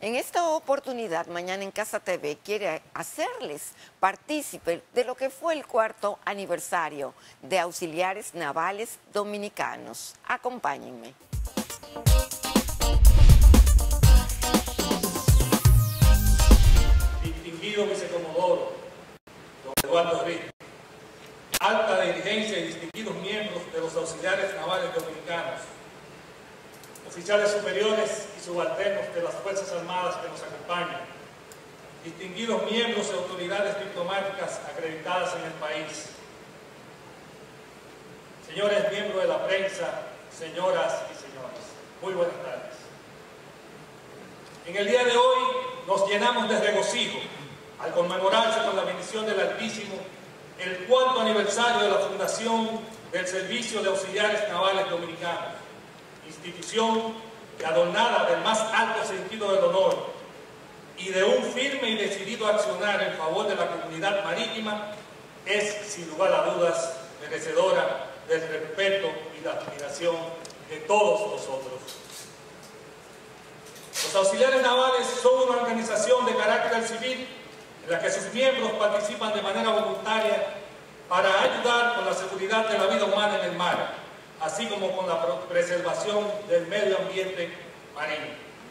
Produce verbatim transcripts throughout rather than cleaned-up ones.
En esta oportunidad, Mañana en Casa T V quiere hacerles partícipes de lo que fue el cuarto aniversario de Auxiliares Navales Dominicanos. Acompáñenme. Distinguido vicecomodoro, don Eduardo Riz, alta dirigencia y distinguidos miembros de los Auxiliares Navales Dominicanos, oficiales superiores y subalternos de las Fuerzas Armadas que nos acompañan, distinguidos miembros y autoridades diplomáticas acreditadas en el país, señores miembros de la prensa, señoras y señores, muy buenas tardes. En el día de hoy nos llenamos de regocijo al conmemorarse con la bendición del Altísimo el cuarto aniversario de la fundación del Servicio de Auxiliares Navales Dominicanos, institución que, adornada del más alto sentido del honor y de un firme y decidido accionar en favor de la comunidad marítima, es sin lugar a dudas merecedora del respeto y la admiración de todos nosotros. Los auxiliares navales son una organización de carácter civil en la que sus miembros participan de manera voluntaria para ayudar con la seguridad de la vida humana en el mar, así como con la preservación del medio ambiente marino.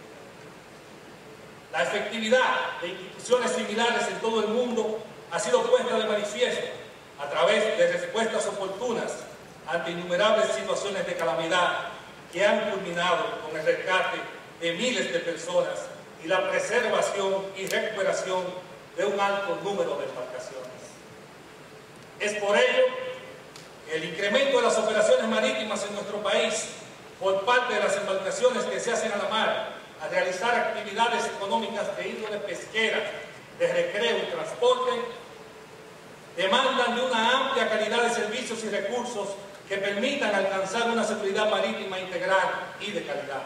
La efectividad de instituciones similares en todo el mundo ha sido puesta de manifiesto a través de respuestas oportunas ante innumerables situaciones de calamidad que han culminado con el rescate de miles de personas y la preservación y recuperación de un alto número de embarcaciones. Es por ello que el incremento de las operaciones marítimas en nuestro país por parte de las embarcaciones que se hacen a la mar a realizar actividades económicas de índole pesquera, de recreo y transporte, demandan de una amplia calidad de servicios y recursos que permitan alcanzar una seguridad marítima integral y de calidad.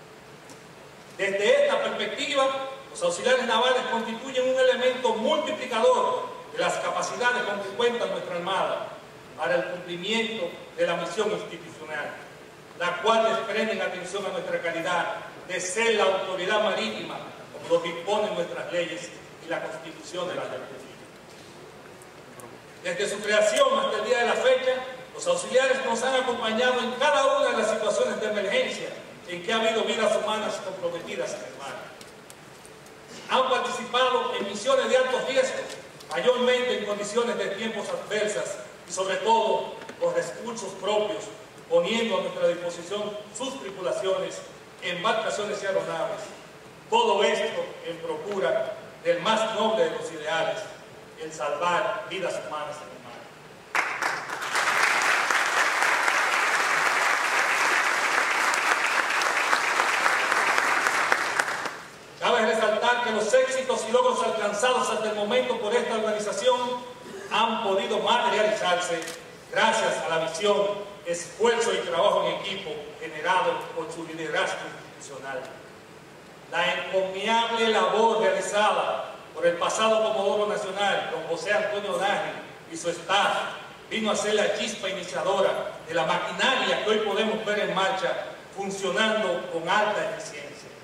Desde esta perspectiva, los auxiliares navales constituyen un elemento multiplicador de las capacidades con que cuenta nuestra Armada para el cumplimiento de la misión institucional, la cual desprende atención a nuestra calidad de ser la autoridad marítima, como lo disponen nuestras leyes y la Constitución de la República. Desde su creación hasta el día de la fecha, los auxiliares nos han acompañado en cada una de las situaciones de emergencia en que ha habido vidas humanas comprometidas en el mar. Han participado en misiones de alto riesgo, mayormente en condiciones de tiempos adversas y sobre todo con recursos propios, poniendo a nuestra disposición sus tripulaciones, embarcaciones y aeronaves. Todo esto en procura del más noble de los ideales, el salvar vidas humanas en el mar. Cabe resaltar que los éxitos y logros alcanzados hasta el momento por esta organización han podido materializarse gracias a la visión, esfuerzo y trabajo en equipo generado por su liderazgo institucional. La encomiable labor realizada por el pasado Comodoro Nacional, don José Antonio Narri y su staff, vino a ser la chispa iniciadora de la maquinaria que hoy podemos ver en marcha, funcionando con alta eficiencia.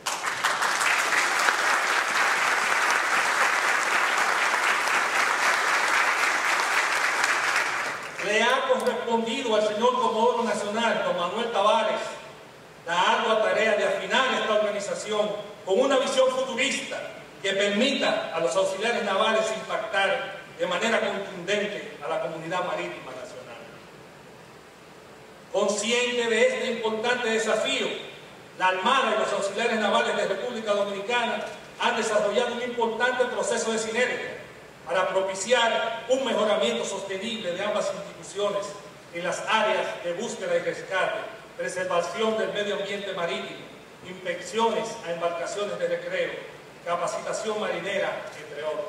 Le ha correspondido al señor Comodoro Nacional, don Manuel Tavares, la ardua tarea de afinar esta organización con una visión futurista que permita a los auxiliares navales impactar de manera contundente a la comunidad marítima nacional. Consciente de este importante desafío, la Armada y los auxiliares navales de República Dominicana han desarrollado un importante proceso de sinergia para propiciar un mejoramiento sostenible de ambas instituciones en las áreas de búsqueda y rescate, preservación del medio ambiente marítimo, inspecciones a embarcaciones de recreo, capacitación marinera, entre otros.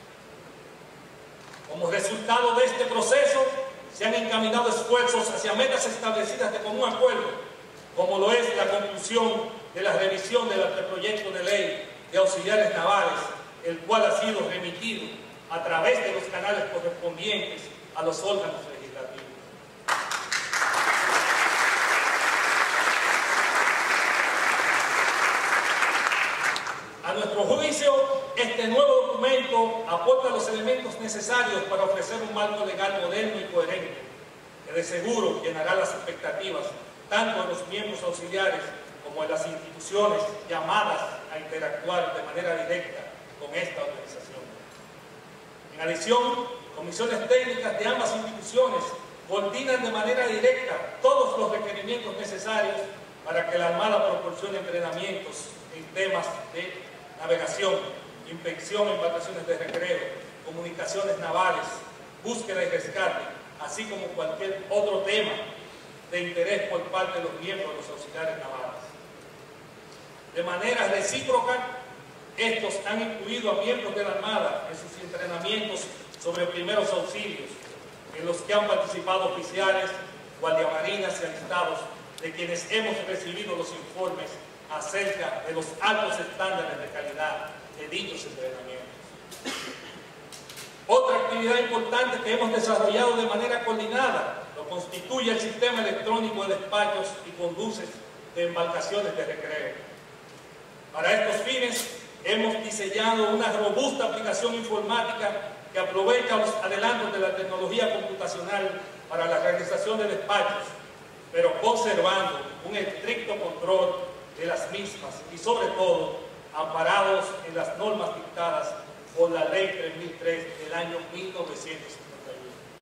Como resultado de este proceso, se han encaminado esfuerzos hacia metas establecidas de común acuerdo, como lo es la conclusión de la revisión del anteproyecto de ley de auxiliares navales, el cual ha sido remitido a través de los canales correspondientes a los órganos legislativos. A nuestro juicio, este nuevo documento aporta los elementos necesarios para ofrecer un marco legal moderno y coherente, que de seguro llenará las expectativas tanto de los miembros auxiliares como de las instituciones llamadas a interactuar de manera directa con esta organización. En adición, comisiones técnicas de ambas instituciones coordinan de manera directa todos los requerimientos necesarios para que la Armada proporcione entrenamientos en temas de navegación, inspección en embarcaciones de recreo, comunicaciones navales, búsqueda y rescate, así como cualquier otro tema de interés por parte de los miembros de los auxiliares navales. De manera recíproca, estos han incluido a miembros de la Armada en sus entrenamientos sobre primeros auxilios, en los que han participado oficiales, guardiamarinas y alistados, de quienes hemos recibido los informes acerca de los altos estándares de calidad de dichos entrenamientos. Otra actividad importante que hemos desarrollado de manera coordinada lo constituye el sistema electrónico de despachos y conduces de embarcaciones de recreo. Para estos fines, hemos diseñado una robusta aplicación informática que aprovecha los adelantos de la tecnología computacional para la realización de despachos, pero conservando un estricto control de las mismas y sobre todo amparados en las normas dictadas por la Ley tres mil tres del año mil novecientos cincuenta y uno.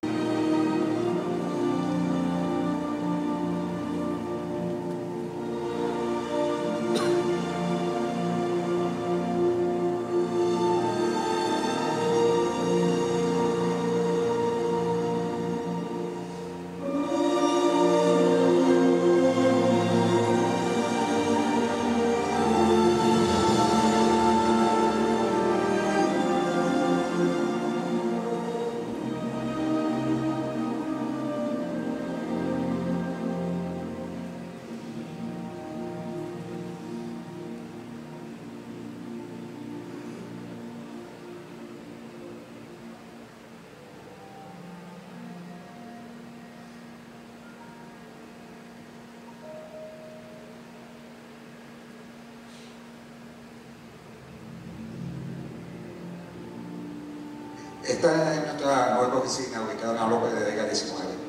Esta es nuestra nueva oficina ubicada en la López de Vega diecinueve.